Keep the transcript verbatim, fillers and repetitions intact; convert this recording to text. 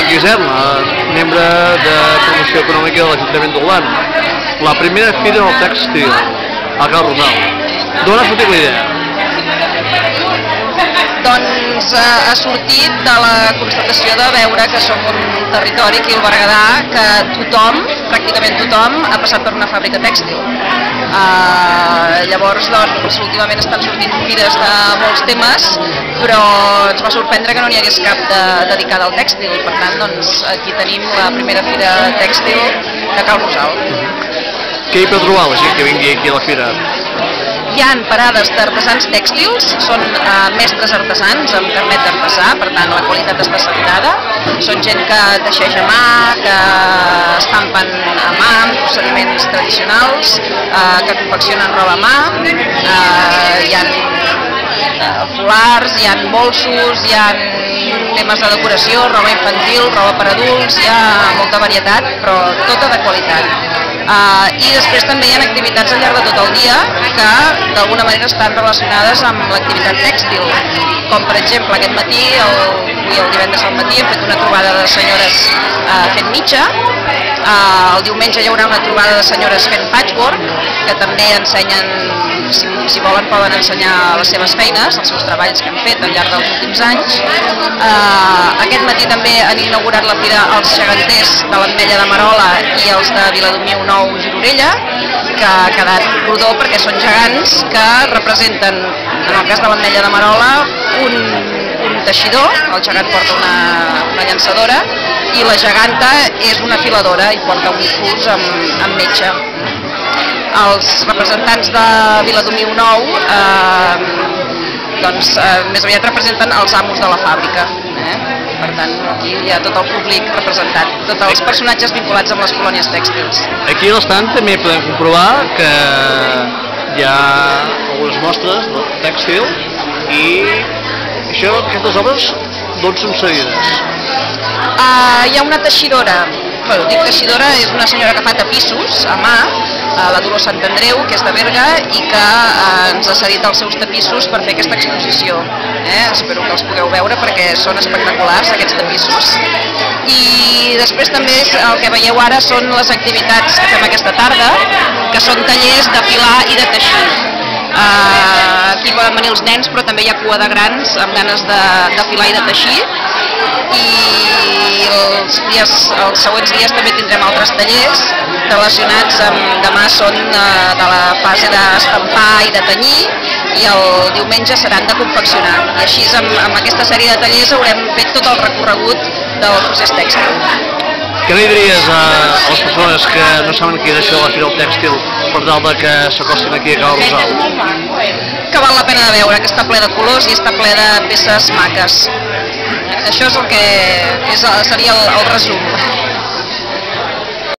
Guisem, membre de promoció econòmica de l'Ajuntament d'Olvan. La primera fira del tèxtil, a Cal Rosal. D'on ha sortit la idea? Doncs ha sortit de la constatació de veure que som un territori, aquí al Berguedà, que tothom, pràcticament tothom, ha passat per una fàbrica tèxtil. Uh, llavors, doncs, últimament estan sortint fires de molts temes, però ens va sorprendre que no n'hi hagués cap de, dedicada al tèxtil. Per tant, doncs, aquí tenim la primera fira tèxtil de Cal Rosal. Què hi pot trobar la gent que vingui aquí a la fira? Hi ha parades d'artesans tèxtils, són eh, mestres artesans amb carnet d'artesà, per tant la qualitat està assegurada. Són gent que teixeix a mà, que estampen a mà, amb procediments tradicionals, eh, que confeccionen roba a mà, eh, hi ha eh, folars, hi ha bolsos, hi ha temes de decoració, roba infantil, roba per adults, hi ha molta varietat, però tota de qualitat. Uh, I després també hi ha activitats al llarg de tot el dia que d'alguna manera estan relacionades amb l'activitat tèxtil, com per exemple aquest matí, el, avui el divendres al matí hem fet una trobada de senyores uh, fent mitja, uh, el diumenge hi haurà una trobada de senyores fent patchwork, que també ensenyen, si, si volen poden ensenyar les seves feines, els seus treballs que han fet al llarg dels últims anys. Uh, aquest matí també han inaugurat la fira els geganters de l'Ametlla de Merola i els de Viladomiu Nou Gironella, que ha quedat rodó perquè són gegants que representen, en el cas de l'Ametlla de Merola, un, un teixidor, el gegant porta una, una llançadora, i la geganta és una filadora i porta un curs amb, amb metge. Els representants de Viladomiu Nou eh, doncs, eh, més aviat representen els amos de la fàbrica. Eh? Per tant, aquí hi ha tot el públic representat, tots els personatges vinculats amb les colònies tèxtils. Aquí a l'estand també podem comprovar que hi ha algunes mostres de tèxtil i això, aquestes obres d'on són cedides? Uh, hi ha una teixidora, bueno, dic teixidora, és una senyora que fa tapissos a mà, uh, la Dolors Sant Andreu, que és de Berga i que uh, ens ha cedit els seus tapissos per fer aquesta exposició. Eh? Espero que els pugueu veure perquè són espectaculars aquests tapissos. I després també el que veieu ara són les activitats que fem aquesta tarda, que són tallers de filar i de teixir. Uh, aquí poden venir els nens, però també hi ha cua de grans amb ganes de, de filar i de teixir. I els, dies, els següents dies també tindrem altres tallers relacionats amb, demà són uh, de la fase d'estampar i de tenyir, i el diumenge seran de confeccionar. I així amb, amb aquesta sèrie de tallers haurem fet tot el recorregut del procés tèxtil. Què li diries a les persones que no saben què és això de la Fira del Tèxtil per tal de que s'acostin aquí a Cal Rosal? Que val la pena de veure, que està ple de colors i està ple de peces maques. Això és el que és, seria el, el resum.